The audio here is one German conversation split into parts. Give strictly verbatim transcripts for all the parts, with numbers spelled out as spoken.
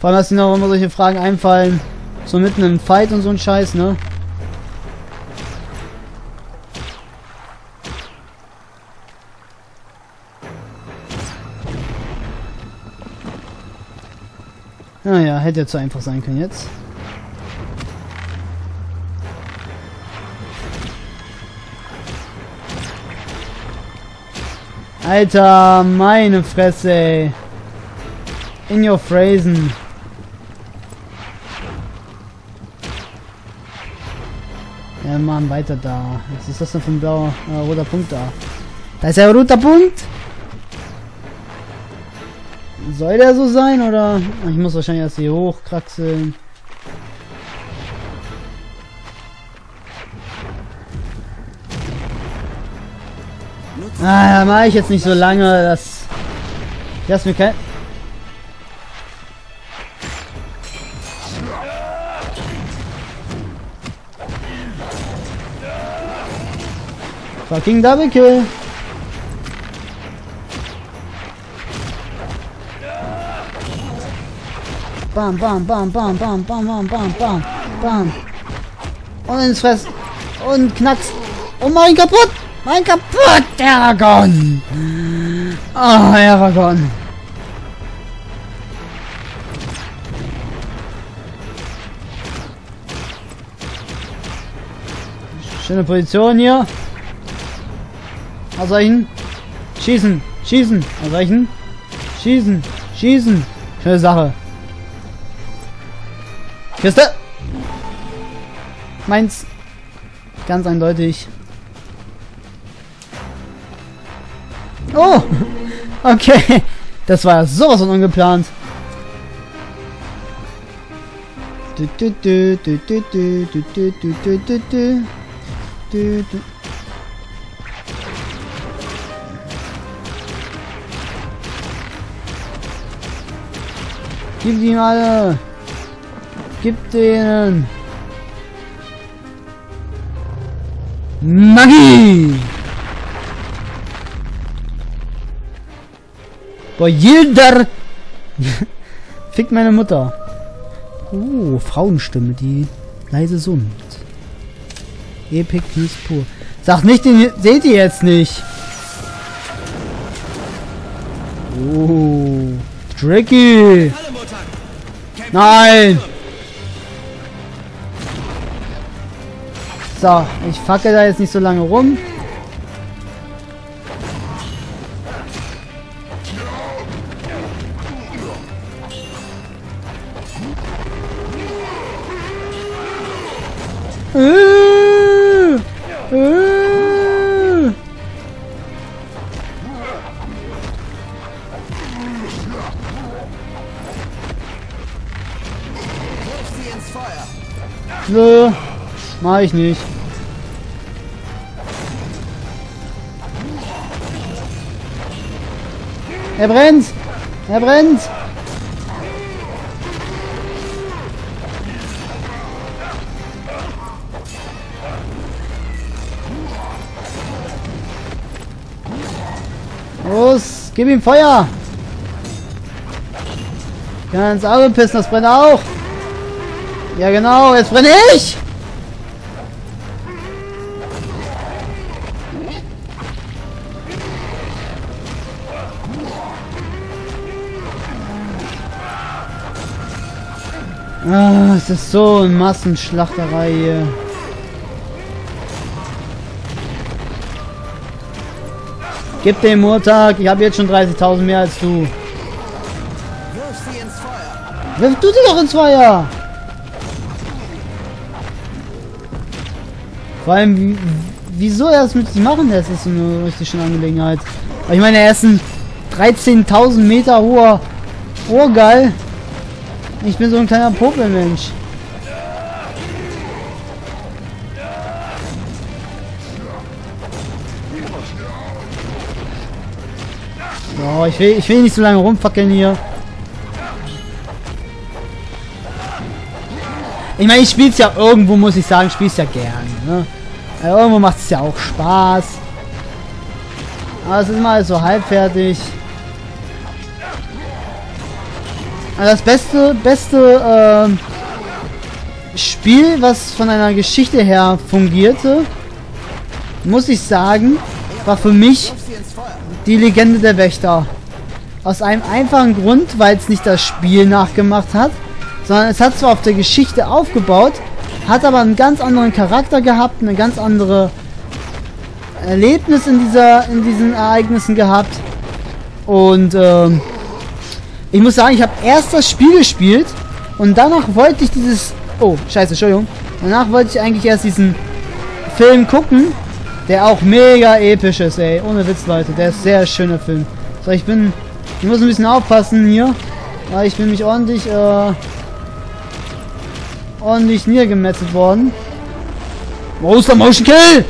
Vor allem, dass ihnen auch immer solche Fragen einfallen. So mitten im Fight und so ein Scheiß, ne? Naja, hätte ja zu einfach sein können jetzt. Alter, meine Fresse, ey. In your Phrasen. Ja, Mann, weiter da. Was ist das denn für ein blauer, äh, roter Punkt da? Da ist ja ein roter Punkt! Soll der so sein, oder? Ich muss wahrscheinlich erst hier hochkraxeln. Ah, da mache ich jetzt nicht so lange, das... Lass mir kein... Fucking Double Kill! Bam, bam, bam, bam, bam, bam, bam, bam, bam, bam. Und ins Fress. Und knackst. Und mach ihn kaputt! Mach ihn kaputt, Eragon! Oh, Eragon. Schöne Position hier. Ausweichen. Schießen. Schießen. Ausweichen. Schießen. Schießen. Schöne Sache. Kiste! Meins. Ganz eindeutig. Oh! Okay. Das war sowas von ungeplant. Du, du, du, du, du, du, du, du, du, du, du, du, du. Gib die alle! Gib denen! Magie! Boah, jeder! Fickt meine Mutter. Oh, Frauenstimme, die leise summt. Epic Peace pur. Sag nicht, den seht ihr jetzt nicht. Oh, tricky. Nein! So, ich fackel da jetzt nicht so lange rum. Äh, äh. Nö, mach ich nicht. Er brennt! Er brennt! Los! Gib ihm Feuer! Kann ins Auge pissen, das brennt auch! Ja genau, jetzt brenne ich! Ah, es ist so eine Massenschlachterei hier. Gib dem Murtag, ich habe jetzt schon dreißigtausend mehr als du. Wirf sie ins Feuer. Wirf du sie doch ins Feuer! Vor allem, wie, wieso er das mit sich machen lässt, ist so eine richtig schöne Angelegenheit. Aber ich meine, er ist ein dreizehntausend Meter hoher Ohrgeil. Ich bin so ein kleiner Popelmensch. So, ich will, ich will nicht so lange rumfackeln hier. Ich meine, ich spiel's ja irgendwo, muss ich sagen, spiel's ja gern. Ne? Also irgendwo macht es ja auch Spaß. Aber es ist mal so halbfertig. das beste, beste äh, Spiel, was von einer Geschichte her fungierte, muss ich sagen, war für mich die Legende der Wächter. Aus einem einfachen Grund, weil es nicht das Spiel nachgemacht hat, sondern es hat zwar auf der Geschichte aufgebaut, hat aber einen ganz anderen Charakter gehabt, eine ganz andere Erlebnis in dieser, in diesen Ereignissen gehabt. Und ähm, ich muss sagen, ich habe erst das Spiel gespielt und danach wollte ich dieses... Oh, scheiße, Entschuldigung. Danach wollte ich eigentlich erst diesen Film gucken, der auch mega episch ist, ey. Ohne Witz, Leute. Der ist ein sehr schöner Film. So, ich bin... Ich muss ein bisschen aufpassen hier, weil ich bin mich ordentlich, äh... ordentlich niedergemetzelt worden. Wo ist der Motion Kill?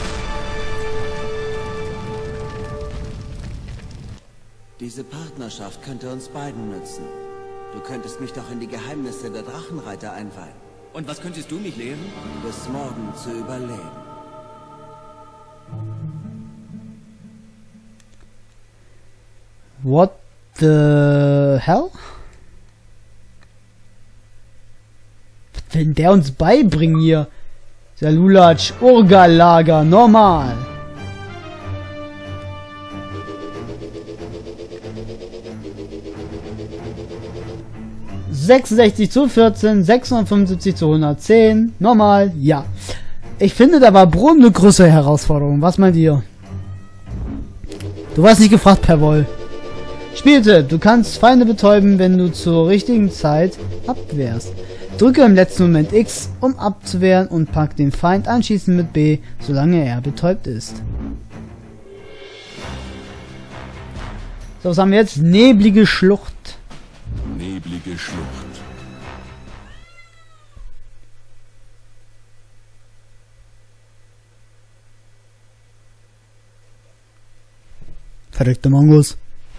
Diese Partnerschaft könnte uns beiden nützen. Du könntest mich doch in die Geheimnisse der Drachenreiter einweihen. Und was könntest du mich lehren? Bis morgen zu überleben. What the hell? Was will denn der uns beibringen hier? Der Lulatsch, Urgalager, normal. sechsundsechzig zu vierzehn, sechshundertfünfundsiebzig zu hundertzehn, normal, ja. Ich finde, da war Brom eine größere Herausforderung. Was meint ihr? Du warst nicht gefragt, Perwoll. Spielte, du kannst Feinde betäuben, wenn du zur richtigen Zeit abwehrst. Drücke im letzten Moment X, um abzuwehren und pack den Feind anschließend mit B, solange er betäubt ist. So, was haben wir jetzt? Neblige Schlucht. Neblige Schlucht. Verrückte Mongos.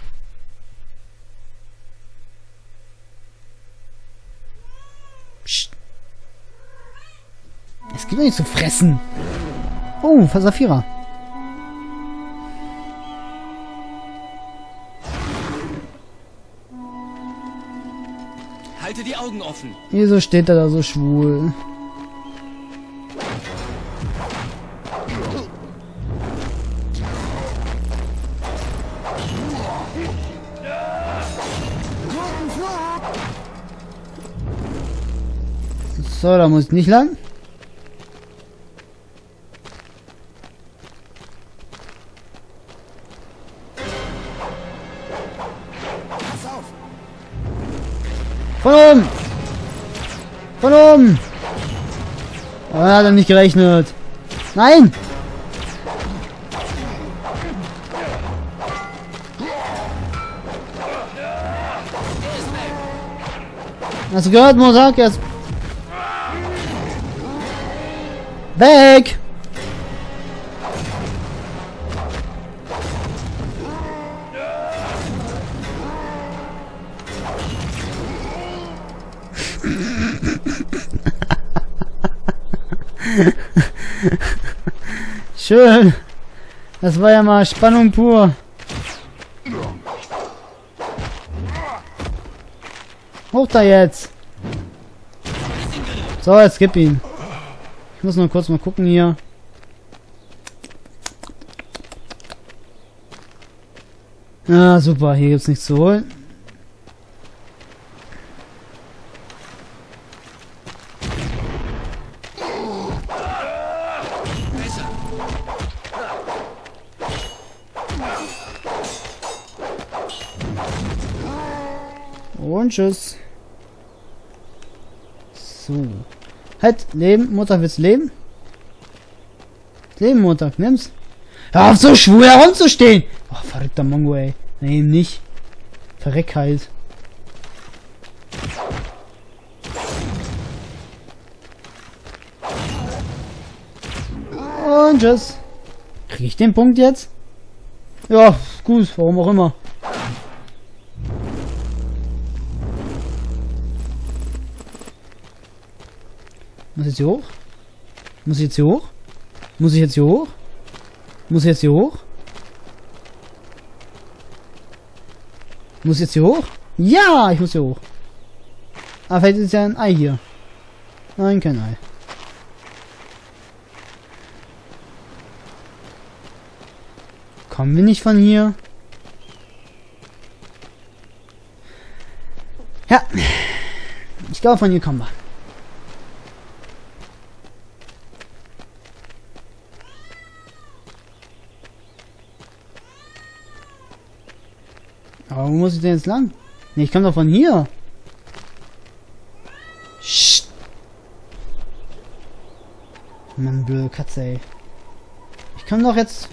Psst. Es gibt doch nichts zu fressen. Oh, Saphira. Halte die Augen offen. Wieso steht er da so schwul? So, da muss ich nicht lang. Pass auf! Von oben! Von oben! Oh, hat er nicht gerechnet. Nein! Hast du gehört, Mosak? Er ist weg! Schön. Das war ja mal Spannung pur. Hoch da jetzt. So, jetzt gib ihn. Ich muss noch kurz mal gucken hier. Ah, super. Hier gibt's nichts zu holen. Und tschüss. So. Halt, leben. Mutter, willst du leben? Leben, Mutter, nimm's. Hör auf, so schwul herumzustehen! Oh, verrückter Mongo, ey. Nee, eben nicht. Verreck halt. Und tschüss. Krieg ich den Punkt jetzt? Ja, gut, warum auch immer. Muss ich jetzt hier hoch? Muss ich jetzt hier hoch? Muss ich jetzt hier hoch? Muss ich jetzt hier hoch? Muss ich jetzt hier hoch? Ja, ich muss hier hoch. Ah, vielleicht ist ja ein Ei hier. Nein, kein Ei. Kommen wir nicht von hier? Ja. Ich glaube, von hier kommen wir. Aber wo muss ich denn jetzt lang? Ne, ich komme doch von hier. Psst. Mann, blöde Katze, ey. Ich komme doch jetzt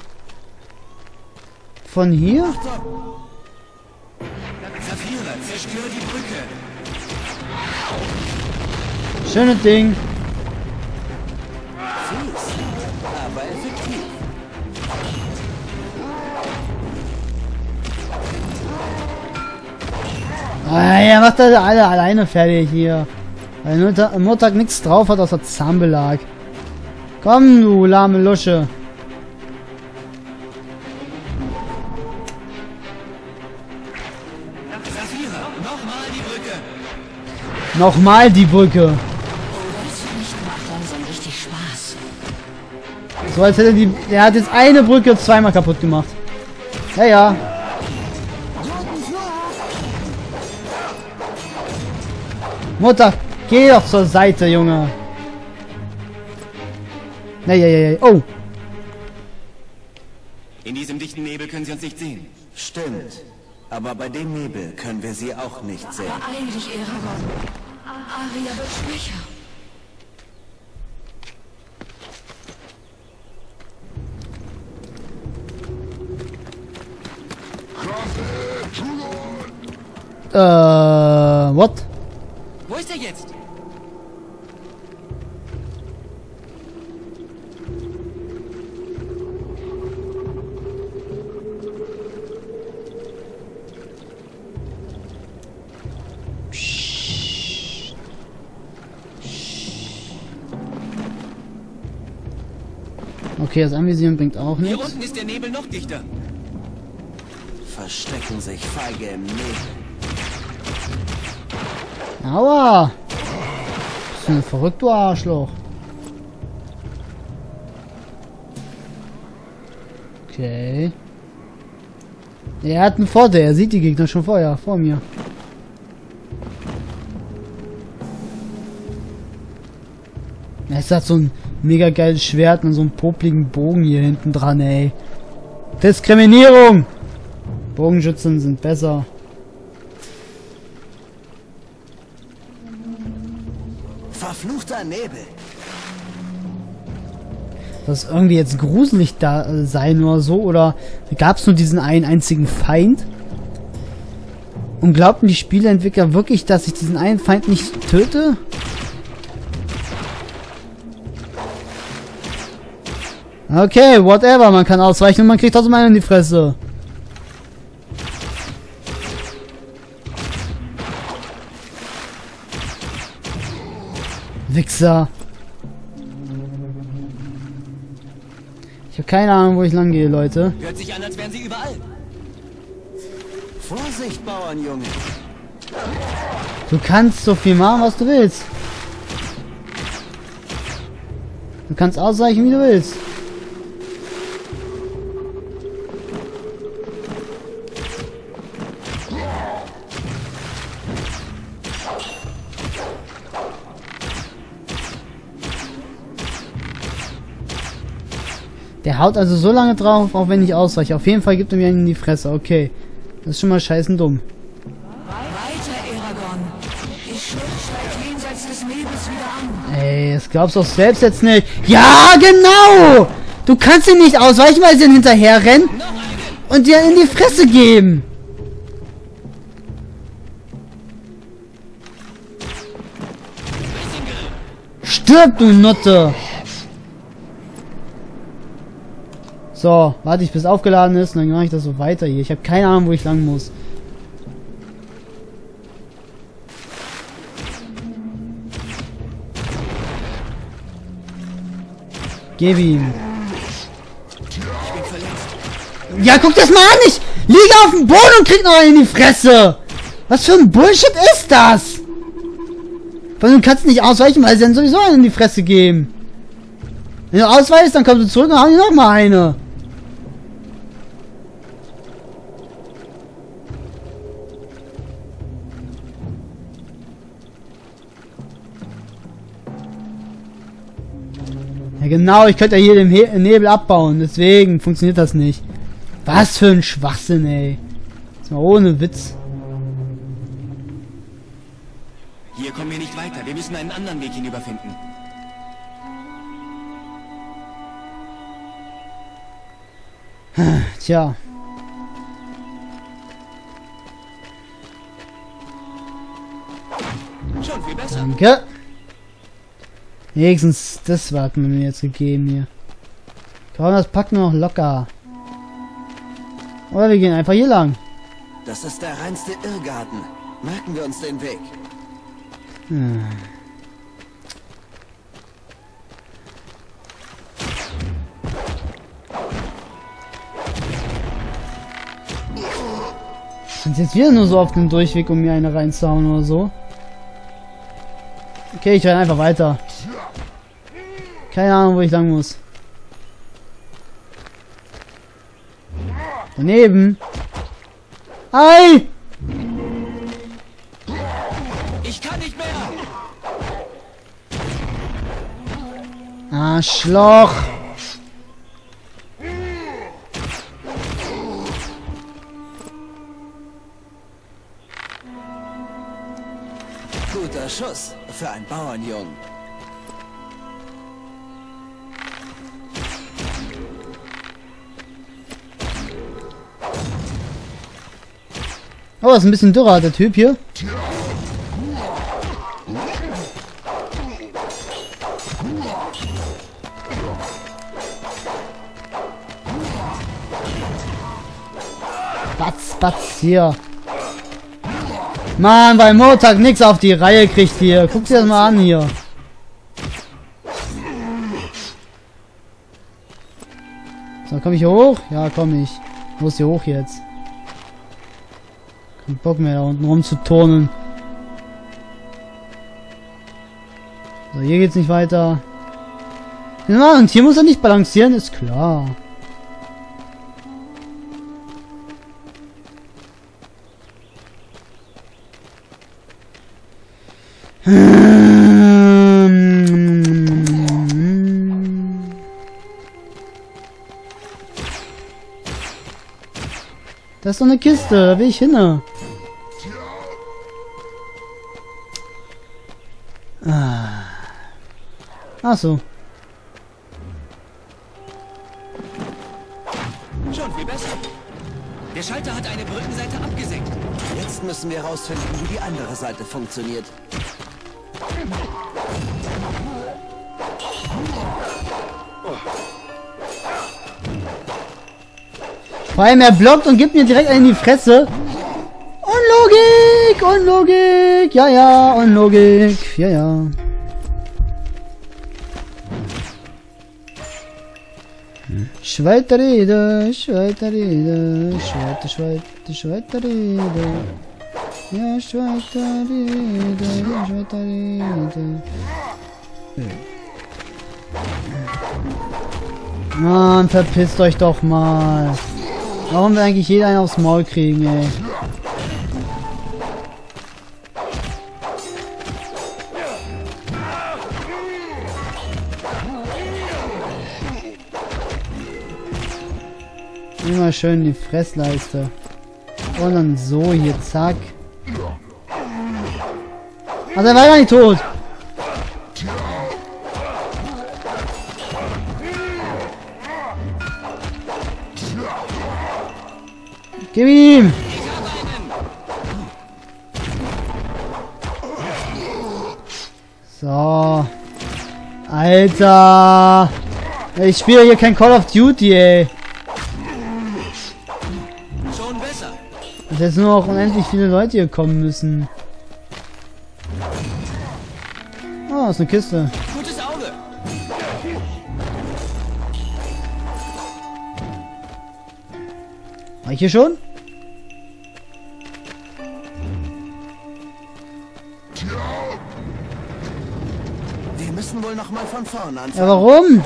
von hier? Saphira, zerstöre die Brücke. Schönes Ding. Fies, aber effektiv. Ah, er macht das alle alleine fertig hier. Weil Mutter, Mutter nichts drauf hat außer Zahnbelag. Komm, du lahme Lusche. Saphira, nochmal die Brücke. Nochmal die Brücke. Das Vernichten macht langsam richtig Spaß. So als hätte die... Er hat jetzt eine Brücke zweimal kaputt gemacht. Ja, ja. Mutter, geh doch zur Seite, Junge. Ja, ja, ja, ja. Oh. In diesem dichten Nebel können sie uns nicht sehen. Stimmt. Aber bei dem Nebel können wir sie auch nicht sehen. Beeil dich, Eragon. Aria wird schwächer. Äh, what? Wo ist er jetzt? Okay, das Anvisieren bringt auch Hier nichts. unten ist der Nebel noch dichter. Verstecken sich feige im Nebel. Aua! Bist du ein verrückter Arschloch? Okay. Er hat einen Vorteil, er sieht die Gegner schon vorher, vor mir. Es hat so ein mega geiles Schwert und so einen popligen Bogen hier hinten dran, ey. Diskriminierung! Bogenschützen sind besser. Verfluchter Nebel. Das irgendwie jetzt gruselig da äh, sein oder so, oder gab es nur diesen einen einzigen Feind? Und glaubten die Spieleentwickler wirklich, dass ich diesen einen Feind nicht töte? Okay, whatever, man kann ausweichen und man kriegt trotzdem einen in die Fresse. Wichser. Ich habe keine Ahnung, wo ich lang gehe, Leute. Hört sich an, als wären sie überall. Vorsicht, Bauernjunge. Du kannst so viel machen, was du willst. Du kannst ausweichen, wie du willst. Der haut also so lange drauf, auch wenn ich ausweiche. Auf jeden Fall gibt er mir einen in die Fresse. Okay. Das ist schon mal scheißen dumm. Weiter, Eragon. Die Schlucht steigt jenseits des Nebels wieder an. Ey, das glaubst du doch selbst jetzt nicht. Ja, genau! Du kannst ihn nicht ausweichen, weil sie ihn hinterher rennen und dir in die Fresse geben. Stirb, du Nutte! So, warte ich bis aufgeladen ist und dann mache ich das so weiter hier. Ich habe keine Ahnung, wo ich lang muss. Gib ihm. Ja, guck das mal an! Ich liege auf dem Boden und krieg noch einen in die Fresse! Was für ein Bullshit ist das? Weil du kannst nicht ausweichen, weil sie dann sowieso einen in die Fresse geben. Wenn du ausweichst, dann kommst du zurück und haben die noch mal eine. Ja genau, ich könnte ja hier den He Nebel abbauen, deswegen funktioniert das nicht. Was für ein Schwachsinn, ey. Jetzt mal ohne Witz. Hier kommen wir nicht weiter. Wir müssen einen anderen Weg hinüberfinden. Tja. Schon viel besser. Danke. Wenigstens das hat man mir jetzt gegeben hier. Komm, das packt nur noch locker. Oder wir gehen einfach hier lang. Das ist der reinste Irrgarten. Merken wir uns den Weg. Hm. Sind jetzt wieder nur so auf dem Durchweg, um mir eine reinzuhauen oder so? Okay, ich renne einfach weiter. Keine Ahnung, wo ich lang muss. Daneben. Ei! Ich kann nicht mehr. Arschloch! Guter Schuss für einen Bauernjungen. Oh, ist ein bisschen dürrer, der Typ hier. Batz, batz, hier. Mann, weil Montag nichts auf die Reihe kriegt hier. Guck dir das mal an hier. So, komm ich hier hoch? Ja, komm ich. Ich muss hier hoch jetzt. Kein Bock mehr da unten rumzuturnen. So, hier geht's nicht weiter. Ja, und hier muss er nicht balancieren, ist klar. Das ist doch eine Kiste, da will ich hin. Ah. Ach so. Schon viel besser. Der Schalter hat eine Brückenseite abgesenkt. Jetzt müssen wir herausfinden, wie die andere Seite funktioniert. Vor allem er blockt und gibt mir direkt einen in die Fresse. Unlogik, Unlogik, ja, ja, Unlogik, ja, ja. Schweiterrede, Schweiterrede, Schweiter, Schweiter, Schweiterrede. Ja, Schweiterrede, ja, Schweiterrede. Mann, verpisst euch doch mal. Warum will eigentlich jeder einen aufs Maul kriegen, ey? Immer schön die Fressleiste. Und dann so hier, zack. Also er war gar nicht tot. Gib ihm! So. Alter! Ich spiele hier kein Call of Duty, ey. Schon besser. Dass jetzt nur noch unendlich viele Leute hier kommen müssen. Oh, ist eine Kiste. Gutes Auge. War ich hier schon? müssen wohl noch mal von vorne anfangen. Ja, warum?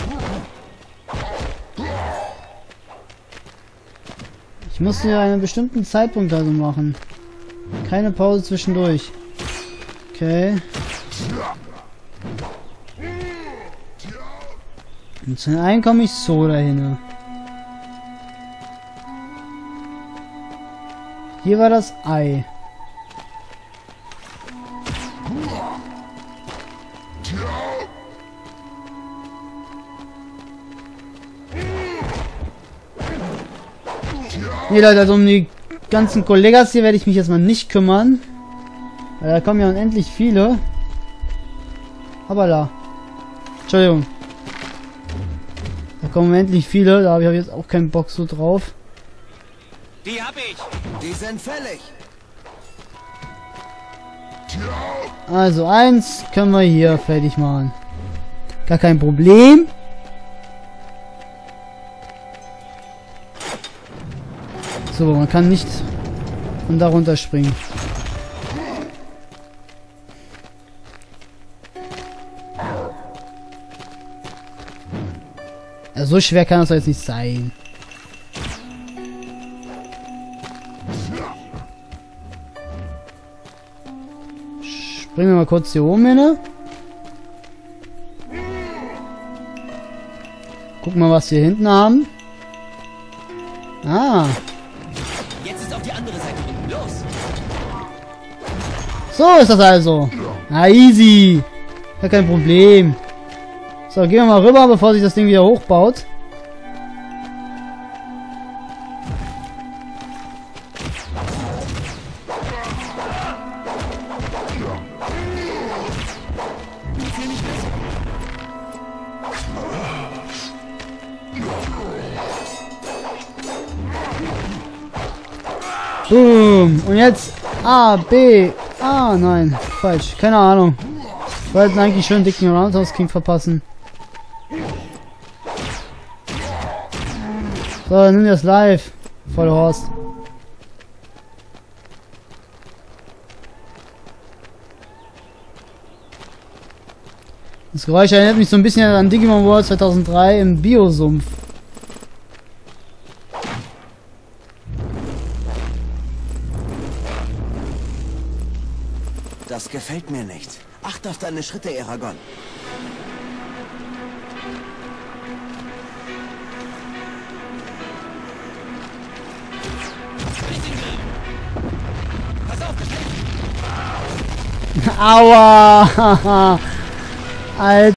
Ich muss hier einen bestimmten Zeitpunkt also machen. Keine Pause zwischendurch. Okay. Und zum einen komme ich so dahin. Hier war das Ei. Nee, Leute, also um die ganzen Kollegas hier werde ich mich jetzt mal nicht kümmern. Weil da kommen ja unendlich viele. Hoppala. Entschuldigung. Da kommen unendlich viele, da habe ich jetzt auch keinen Bock so drauf. Die hab ich. Die sind fällig. Also eins können wir hier fertig machen. Gar kein Problem. So, man kann nicht von da runter springen. Ja, so schwer kann das doch jetzt nicht sein. Springen wir mal kurz hier oben hin. Gucken mal, was wir hier hinten haben. Ah. Jetzt ist auf die andere Seite drücken. Los. So ist das also. Na, easy. Ja, kein Problem. So, gehen wir mal rüber, bevor sich das Ding wieder hochbaut. Boom. Und jetzt A, B. Ah, nein. Falsch. Keine Ahnung. Wir wollten eigentlich schon dicken Roundhouse King verpassen. So, dann nimm das live. Voll Horst. Das Geräusch erinnert mich so ein bisschen an Digimon World zweitausenddrei im Biosumpf. Das gefällt mir nicht. Acht auf deine Schritte, Eragon. Pass auf, Aua! Alter.